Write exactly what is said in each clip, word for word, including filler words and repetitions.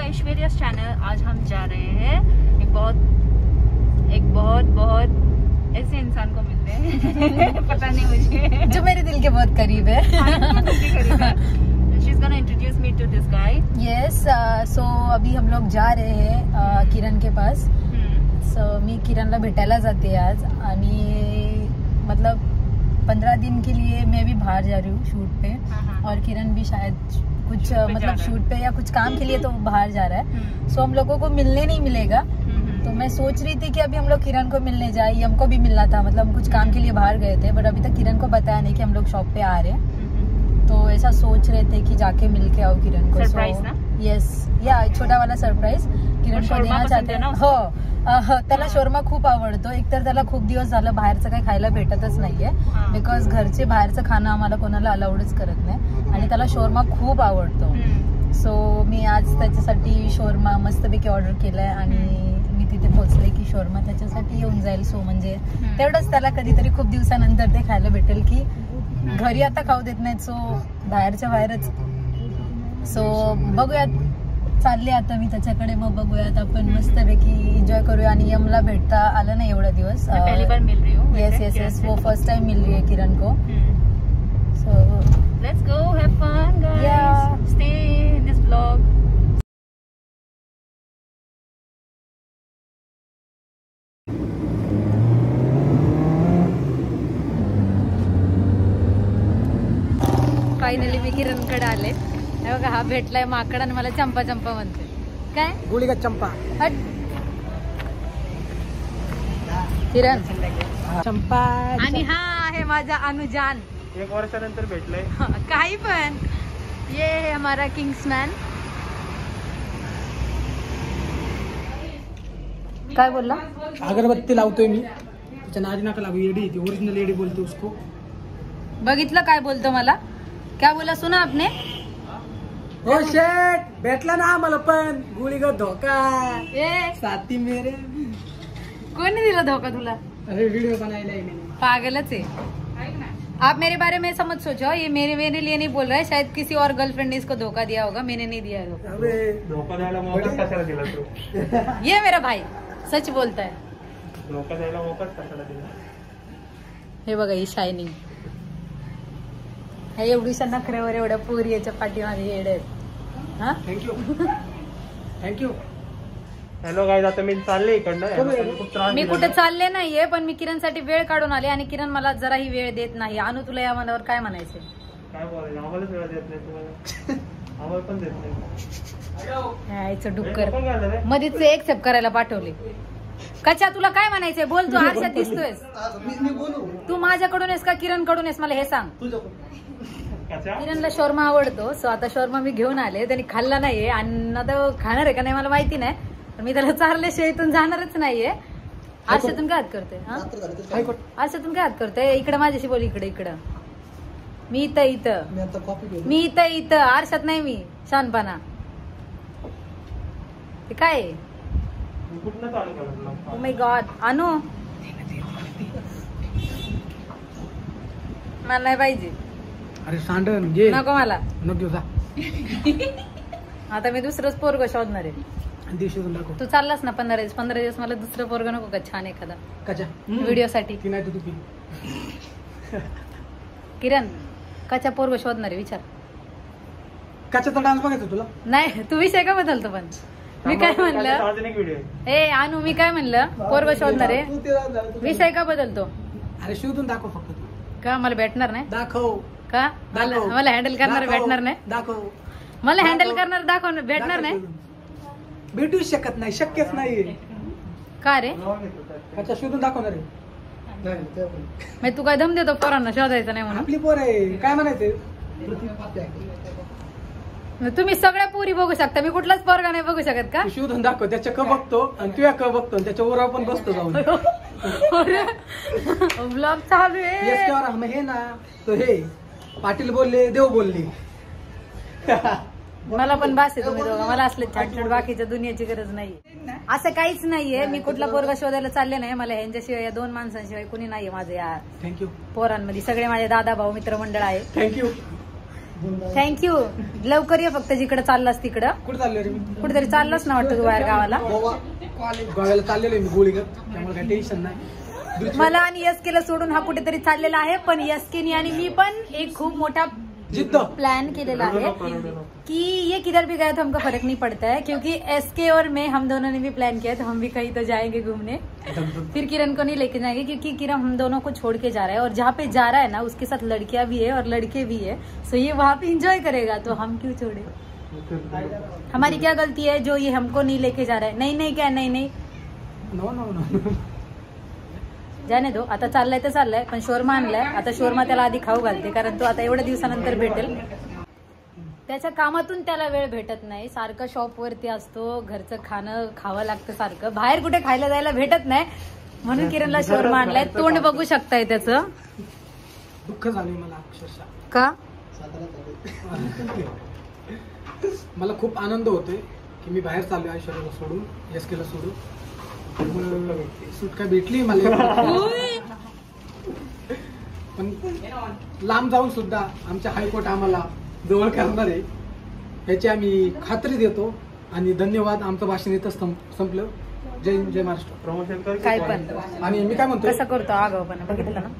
ऐश्वर्या's channel. आज हम जा रहे हैं एक बहुत एक बहुत बहुत ऐसे इंसान को मिलते हैं पता नहीं मुझे, जो मेरे दिल के बहुत करीब है। She's gonna introduce me to this guy. Yes, uh, so अभी हम लोग जा रहे हैं uh, किरण के पास. So मी किरणला भेटायला जाते आज आणि मतलब पंद्रह दिन के लिए मैं भी बाहर जा रही हूँ शूट पे और किरण भी शायद कुछ मतलब शूट पे या कुछ काम के लिए तो बाहर जा रहा है। सो हम लोगों को मिलने नहीं मिलेगा, तो मैं सोच रही थी कि अभी हम लोग किरण को मिलने जाए। हमको भी मिलना था, मतलब हम कुछ काम के लिए बाहर गए थे बट अभी तक किरण को बताया नहीं कि हम लोग शॉप पे आ रहे हैं। तो ऐसा सोच रहे थे कि जाके मिल के आओ किरण को। सरप्राइज ना? येस, या छोटा वाला सरप्राइज किरण को देना चाहते हैं। हो, त्याला शोरमा खूप आवडतो. एकतर त्याला खूप दिवस झालं बाहेरचं काही खायला भेटतच नाहीये, बिकॉज घरचे बाहेरचं खाणं आम्हाला कोणाला अलाउडच करत नाही आणि त्याला शोरमा खूप आवडतो. सो मी आज त्याच्यासाठी शोरमा मस्तपैकी ऑर्डर केलाय आणि मी तिथे पोहोचले की शोरमा त्याच्यासाठी येऊन जाईल. सो म्हणजे तेवढंच त्याला कधीतरी खूप दिवसानंतर ते खायला भेटेल की घरी आता खाऊ देत नाहीत, सो बाहेरच्या बाहेरच. सो बघूयात, चालले आता मी त्याच्याकडे, मग बघूयात आपण मस्तपैकी एन्जॉय करूया. आणि यमला भेटता आलं नाही एवढा दिवस. पहली बार मिल रही हूँ. येस येस येस, वो फर्स्ट टाइम मिल रही है किरण को. So let's go, have fun guys, stay in this vlog. Finally मी किरणकडे आले. बघा, हा भेटलाय माकड आणि मला चंपा चंपा म्हणते. काय गोळी का चंपा? हट किरण चंपा. आणि हा आहे माझा अनुजान. एक वर्षानंतर भेटलंय. काही पण. ये है हमारा किंग्समॅन. काय बोलला? अगरबत्ती लावतोय मी. त्याच्या नादी नका लागू. येडी ती ओरिजिनल येडी बोलतो उसको. बघितलं काय बोलतो मला? क्या बोला सुना आपने? हो शेट, भेटला ना आम्हाला पण गोळी का धोका. ए साथी मेरे. कोणी दिला धोका तुला? अरे वीडियो बनायला है मैंने. पागलच है. आप मेरे बारे में समझ सोचो, ये मेरे मेरे लिए नहीं बोल रहा है. शायद किसी और गर्लफ्रेंड ने इसको धोखा दिया होगा, मैंने नहीं दिया धोखा. अबे धोखा द्यायला मोकच कशाला दिला तू? ये मेरा भाई सच बोलता है. धोका द्यायला मोकच कशाला दिला? हे बघा, ही शायनिंग. हे एवढीशा नखऱ्यावर एवढ्या पोरी याच्या पाठीमागे येड आहेत. हा, थँक्यू थँक्यू. हॅलो गाईज, आता मी चालले इकडनं. मी कुठे चालले नाहीये, पण मी किरणसाठी वेळ काढून आले आणि किरण मला जराही वेळ देत नाही. अनु, तुला या मनावर काय म्हणायचंय? काय बोलायचं, आम्हालाच वेळ देत नाही तुम्हाला. आम्हाला पण देत नाही. यायचं डुक्कर मध्येच एक्सेप्ट करायला पाठवले. कच्चा, तुला काय म्हणायचंय? बोल, तू आरशात दिसतोयस. तू माझ्याकडून आहेस का किरण कडून आहेस मला हे सांग. किरणला शोरमा आवडतो, सो आता शोरमा मी घेऊन आले. त्यांनी खाल्ला नाहीये आणि आता खाणार आहे का नाही मला माहिती नाही, पण मी त्याला चारल्याशिवाय इथून जाणारच नाहीये. आरशातून काय हात करते? आरशातून काय हात करते? इकडे माझ्याशी बोल. इकडे इकडं. मी इथं इथं मी इथं इथं आरशात नाही मी. शानपणा ते काय? Oh my God. अनु, मला नाही पाहिजे. अरे सांडन घे. नको मला. नको जा. आता मी दुसरंच पोरग शोधणार आहे. तू चाललास ना पंधरा दिवस पंधरा दिवस मला दुसरं पोरग नको का छान एखादा कचा व्हिडिओ साठी? किरण, कचा पोरग शोधणार आहे, विचार. कचाचा डान्स बघायचा तुला? नाही, तू विषय का बदलतो? पण मी काय म्हणलं? ए अनु, मी काय म्हणलं? पोरग शोधणार आहे, विषय का बदलतो? अरे शोधून दाखव फक्त. का मला भेटणार नाही? दाखव. का मला हँडल करणार भेटणार नाही? दाखव. मला हँडल करणार दाखव भेटणार नाही? भेटू शकत नाही, शक्यच नाही. का रे? अच्छा, शोधून दाखवणार आहे. मी तू काय दम देतो पोरांना शोधायचं नाही म्हणून? आपली पोर आहे, काय म्हणायचं? तुम्ही सगळ्या पोरी बघू शकता, मी कुठलाच पोरगा नाही बघू शकत का? शोधून दाखव. त्याच्या क बघतो आणि तुझ्या क बघतो, त्याच्या वर आपण बसतो जाऊन. ब्लॉग चालू आहे. हे ना, तो हे पाटील बोलले, देव बोलले. मला पण बास आहे तुम्ही दोघं. मला असले छाटछाट बाकीच्या दुनियाची गरज नाहीये. असं काहीच नाहीये. मी कुठला पोरगा शोधायला चालले नाही. मला ह्यांच्याशिवाय या दोन माणसांशिवाय कुणी नाहीये माझे या थँक्यू पोरांमध्ये. सगळे माझे दादा भाऊ मित्रमंडळ आहे. थँक्यू. थँक्यू. लवकर ये फक्त जिकडे चाललास तिकडं. कुठे चाललोय रे मी? कुठेतरी चाललास ना वाटतं तू बाहेर गावाला. गोव्याला चाललेलो मी गोळीगत, त्यामुळे काही टेन्शन नाही. मला आणि एस केला सोडून हा कुठेतरी चाललेला आहे. पण एस केनी आणि मी पण एक खूप मोठा जिद्द प्लान केलेला है कि ये किधर भी गए तो हमको फर्क नहीं पड़ता है, क्योंकि एसके और मैं हम दोनों ने भी प्लान किया तो हम भी कहीं तो जाएंगे घूमने. फिर किरण को नहीं लेके जाएंगे क्योंकि किरण हम दोनों को छोड़ के जा रहा है और जहाँ पे जा रहा है ना उसके साथ लड़कियां भी है और लड़के भी है. सो ये वहाँ पे एंजॉय करेगा तो हम क्यों छोड़े. हमारी क्या गलती है जो ये हमको नहीं लेके जा रहा है. नहीं नहीं क्या नहीं नहीं नो नो नो जाने दो. आता चाललाय तर चाललाय, पण शोरमा आणलाय. आता शोरमा त्याला आधी खाऊ घालते कारण तो आता एवढ्या दिवसानंतर भेटेल. त्याच्या कामातून त्याला वेळ भेटत नाही. सारखं शॉप वरती असतो, घरचं खाणं खावं लागतं सारखं, बाहेर कुठे खायला जायला भेटत नाही. म्हणून किरणला शोरमा आणलाय. तोंड बघू शकताय त्याचं. दुःख झाले मला अक्षरशः. का मला खूप आनंद होतोय की मी बाहेर चाललोय ऐश्वर्याला सोडून, एस केला सोडून. सुटका भेटली मला, पण लांब जाऊन सुद्धा आमच्या हायकोर्ट आम्हाला जवळ करणार आहे याची आम्ही खात्री देतो. आणि धन्यवाद. आमचं भाषण इथंच संपलं. जय हिंद, जय महाराष्ट्र. प्रमोशन कर काय पण. आणि मी काय म्हणतो, कसं करतो आगाव पण बघितलं ना.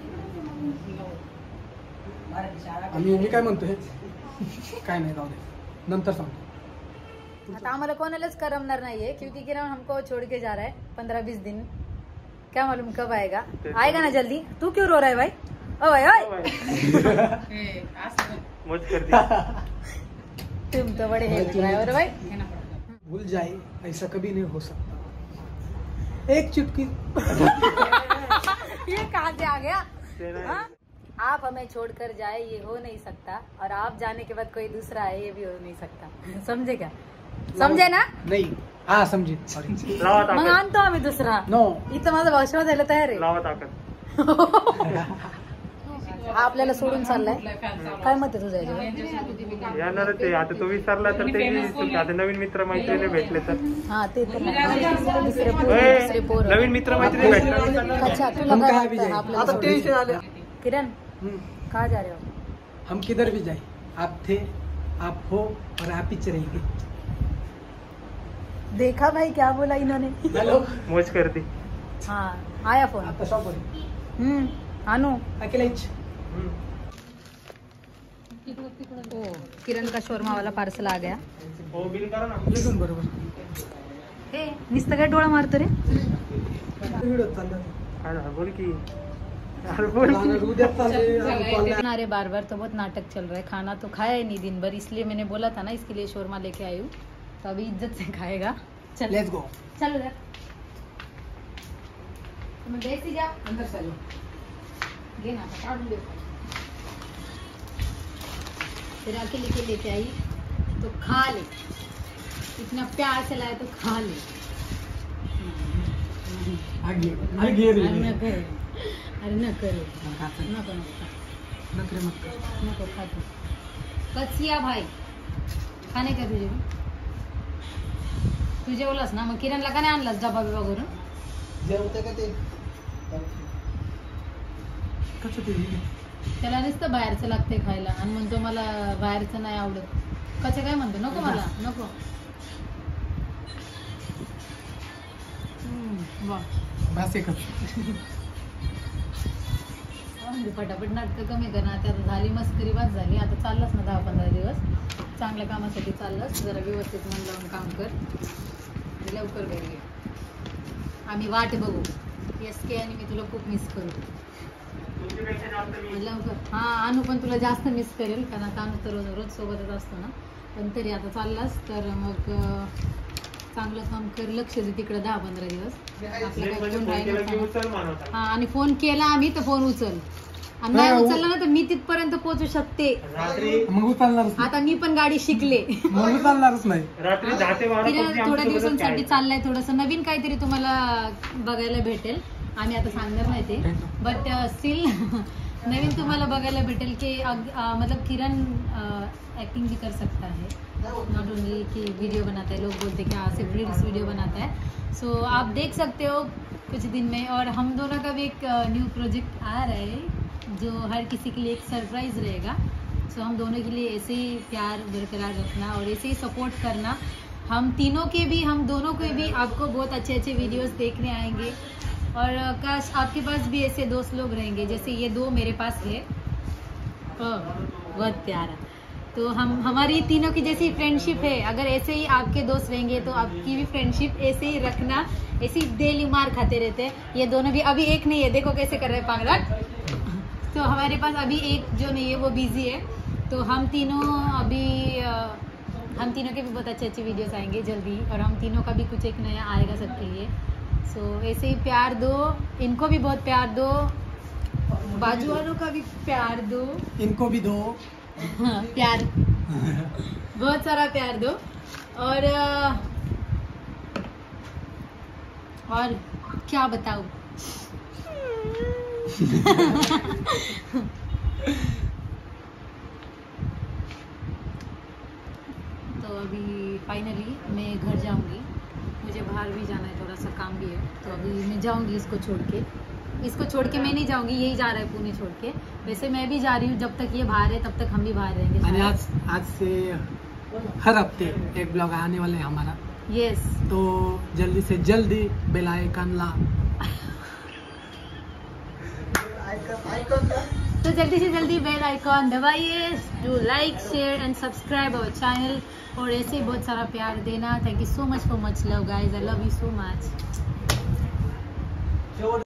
आणि मी काय म्हणतोय, काय नाही जाऊ दे, नंतर सांगतो. आता आम्हाला कोणालाच करमणार नाहीये क्योंकि किरण हमको छोड़ के जा रहा है पंद्रह बीस दिन. क्या मालूम कब आएगा. आएगा ना जल्दी. तू क्यों रो रहा है भाई. ओ भाई ओए मौज कर दी. तुम तो बड़े हेल्प ड्राइवर भाई. भूल जाए ऐसा कभी नहीं हो सकता. एक चुटकी. ये कहाँ से आ गया. हाँ? आप हमें छोड़कर जाए ये हो नहीं सकता और आप जाने के बाद कोई दूसरा आए ये भी हो नहीं सकता. समझे क्या. समजे ना. नाही हा समजी. सॉरी. मग आणतो आम्ही दुसरा. नो इथं माझं भाषण द्यायला तयार आहे. लावा ताकद. हा आपल्याला सोडून चाललाय. काय मत आहे तुझं याच्यावर. येणार ते आता तो विसरला तर ते बी- आता नवीन मित्र मैत्रिणी भेटले तर. हा ते तर नाही. दुसरे पोर ए, दुसरे पोर. नवीन मित्र मैत्रिणी भेटले. अच्छा तुला काय वाटतं आपल्याला आता सोडून? टेन्शन आलं. किरण हम्म. कहाँ जा रहे हो. हम किधर भी जाए आप थे, आप हो और आप ही रहेंगे. देखा भाई क्या बोला इन्होंने. हॅलो मौज कर दी. हाँ आया फोन. आता शॉप वर हम्म आनू. अकेलाच. ओ किरण का शोरमा वाला पार्सल आ गया. हो बिल करा ना. एकदम बरोबर. हे नुसतं काय डोळा मारतो रे. व्हिडिओ चालला. काय झालं, बोल की. अरे बोल की. जाणार उद्या चालले. अरे बार बार तो बहुत नाटक चल रहा है. खाना तो खाया ही नहीं दिन भर, इसलिए मैंने बोला था ना इसके लिए शोरमा लेके आई हूँ. तो अभी इज्जत से खाएगा. चल लेट्स गो. चलो उधर. तुम देसी जाओ अंदर चलो. ये ना काट दो. फिर आके लेके लेके आई तो खा ले. इतना प्यार से लाए तो खा ले. आगे आगे रे. अरे न करे. अरे न करे. नको नको नखरे मत कर. नको खा तू. कचिया भाई खाणे का तुझे. तू जेवलास ना. मग किरणला का नाही आणलास डबा बिबा करून. जेवते का ते कसं ते. त्याला नुसतं बाहेरचं लागतंय खायला आणि म्हणतो मला बाहेरचं नाही आवडत. कसं काय म्हणतो. नको मला नको. हम्म, वा. बस एकच. म्हणजे फटाफट नाटकं कमी कर ना. आता झाली मस्करी बस झाली. आता चाललास ना दहा पंधरा दिवस चांगल्या कामासाठी चाललास. जरा व्यवस्थित मन लावून काम कर आणि लवकर घरी ये. आम्ही वाट बघू. एस के आणि मी तुला खूप मिस करू. लवकर. हा अनु पण तुला जास्त मिस करेल कारण आता अनु तर रोज रोज सोबतच असतो ना. पण तरी आता चाललास तर मग चांगलं काम कर. लक्ष दे तिकडे दहा पंधरा दिवस. आपलं काय फोन राहिलं. हा आणि फोन केला आम्ही तर फोन उचल. आणि नाही उचलला ना तर मी तिथपर्यंत पोहोचू शकते. मग उचलणारच. आता मी पण गाडी शिकले. मग उचलणारच नाही. रात्री दहा ते बारा थोड्या दिवसांसाठी चाललंय. थोडंसं नवीन काहीतरी तुम्हाला बघायला भेटेल. आम्ही आता सांगणार नाही ते बट स्टिल नवीन तुम्हाला बघायला भेटेल की मतलब किरण एक्टिंग भी कर सकता है. नॉट ओनली कि वीडियो बनाता है. लोग बोलते हैं कि हाँ सिर्फ रील्स वीडियो बनाता है. सो so, आप देख सकते हो कुछ दिन में. और हम दोनों का भी एक न्यू प्रोजेक्ट आ रहा है जो हर किसी के लिए एक सरप्राइज रहेगा. सो हम दोनों के लिए ऐसे ही प्यार बरकरार रखना और ऐसे ही सपोर्ट करना। हम तीनों के भी, हम दोनों के भी आपको बहुत अच्छे अच्छे वीडियोस देखने आएंगे और काश आपके पास भी ऐसे दोस्त लोग रहेंगे जैसे ये दो मेरे पास है। बहुत प्यारा। तो हम हमारी तीनों की जैसी फ्रेंडशिप है, अगर ऐसे ही आपके दोस्त रहेंगे तो आपकी भी फ्रेंडशिप ऐसे ही रखना। ऐसे ही डेली मार खाते रहते हैं ये दोनों भी। अभी एक नहीं है, देखो कैसे कर रहे हैं पागल। तो हमारे पास अभी एक जो नहीं है वो बिजी है। तो हम तीनों अभी हम तीनों के भी बहुत अच्छे अच्छे वीडियोस आएंगे जल्दी और हम तीनों का भी कुछ एक नया आएगा सबके लिए। सो so, ऐसे ही प्यार दो, इनको भी बहुत प्यार दो, बाजू वालों का भी प्यार दो, इनको भी दो। हाँ, प्यार बहुत सारा प्यार दो। और और क्या बताऊं तो अभी फाइनली मैं घर जाऊंगी, मुझे बाहर भी जाना है, थोड़ा सा काम भी है। तो अभी मैं जाऊंगी इसको छोड़ के। इसको छोड़ के मैं नहीं जाऊंगी, यही जा रहा है पुणे छोड़ के। वैसे मैं भी जा रही हूँ, जब तक ये बाहर है तब तक हम भी बाहर रहेंगे। आणि आज आज से हर हफ्ते एक ब्लॉग आने वाला है हमारा। यस। तो जल्दी से जल्दी बेल आइकन ला तो जल्दी से जल्दी बेल आइकॉन दबाइए, to like share and subscribe our channel और ऐसे ही बहुत सारा प्यार देना। Thank you so much for much love guys, I love you so much.